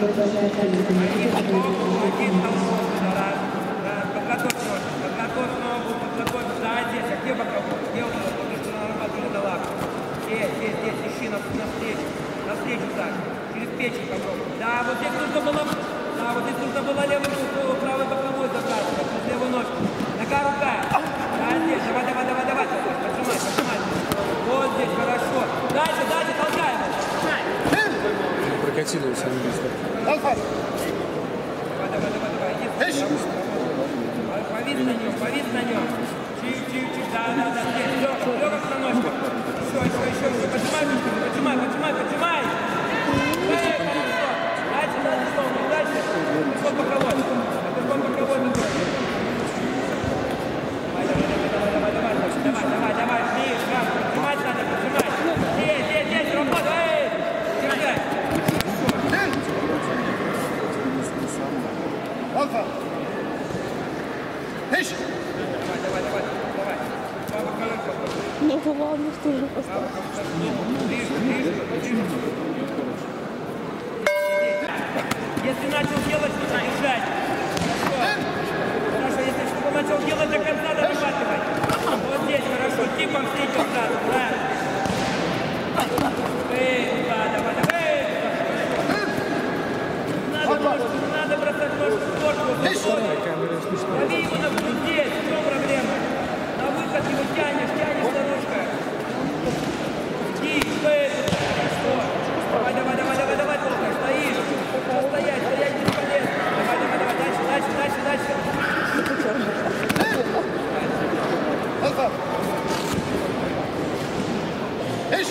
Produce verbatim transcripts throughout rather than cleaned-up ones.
Один толком, раз, раз, подготовь ножку, подготовь ногу, подготовь, да, здесь, а где боковой, где он, потому что она работает до лапы. Здесь, здесь, здесь, ищи навстречу, навстречу так, через печень попробуй. Да, вот здесь нужно было, да, вот здесь нужно было левую руку, правой боковой закатывать, вот левую ножку. Нога, рука, да, здесь, давай, давай, давай, давай, поджимай, поджимай. Вот здесь, хорошо. Дальше, дальше, толкай его. Прокатило все место. Давай, давай, давай, давай, иди. Повис на нем, повис на нем. Чик-чик-чик, да, да, да, здесь, все, легок на ножку. Еще, еще, еще, еще, поджимай, поджимай, поджимай, поджимай. Эй, хорошо. Дальше, дальше, снова, дальше. Пешком боковой, пешком боковой. Давай, давай, давай, давай, давай, давай, давай, давай, жми, шаг, поджимать надо, поджимать. Здесь, здесь, здесь, работай, эй, держай. Алфа! Эй! Давай, давай, давай, давай. Слава коленку. Ну ладно, что же поставил. Ближе, ближе, ближе. Если начал делать, нужно держать. Хорошо. Хорошо, если что начал делать до конца, дорабатывай. Вот здесь, хорошо. Типом встретил сразу. Да. Эй, да, давай, давай. Надо ножку, не надо бросать ножку в корпус. Лови его на груди, в чем проблема? На выход его тянешь, тянешь за ручкой. Иди, стой, хорошо. Давай, давай, давай, давай, давай, долго, стоишь. Стоять, стоять бесполезно. Давай, давай, давай, дальше, дальше, дальше, дальше. Алфа! Эй!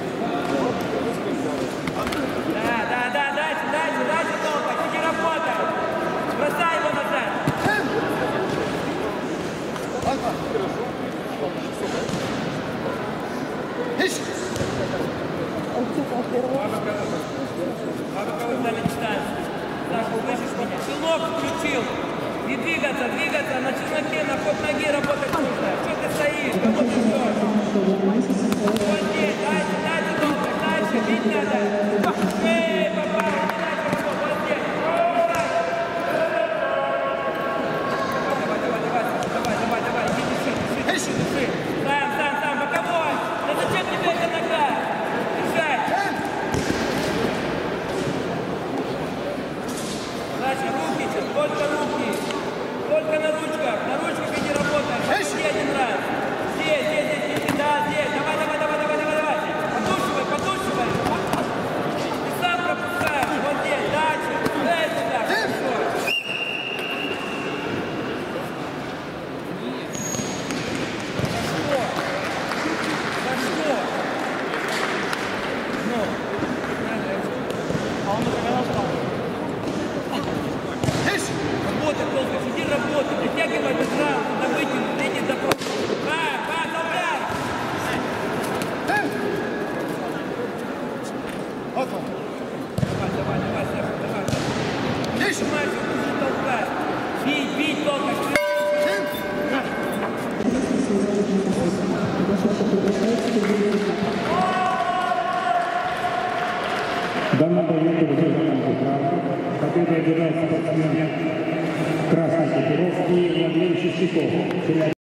Да, да, да, дальше, дальше, дальше, долго, иди работай. Бросай его назад. Алфа! Эй! Баба кого дали дистанцию. Саша, слышишь меня? Челнок включил. И двигаться, двигаться, на челноке, на ход ноги работать нужно. Что ты стоишь? Кого ты ждешь? Вот здесь, дальше, дальше, долго, дальше, бить надо. Эй, попал, не дальше работать, вот здесь. Давай, давай, давай, давай, давай, давай, иди, дыши, дыши, дыши, дыши. Сам, сам, сам, боковой. Да зачем тебе эта нога? Держать. Дальше, руки сейчас, только руки. Только на ручках, на ручках иди работай. Подожди один раз. Здесь, здесь, здесь, здесь, да, здесь. Давай, давай, давай, давай, давай, давай. Подушивай, подушивай. Ты сам пропускаешь. Вот здесь, дальше. Дай сюда. Хорошо. За что? За что? Ну. А он доказал, что? Работай долго, сиди работай, дотягивай до сразу, надо вытянуть, третий запрос. Ба, ба, толкай! Алфа! Давай, давай, давай, Саша, давай. Эй! Нажимай, чтобы толкай. Бить, бить, толкай. Данный боец выиграл победу одержал спортсмен красной котировки Владимир Чистяков.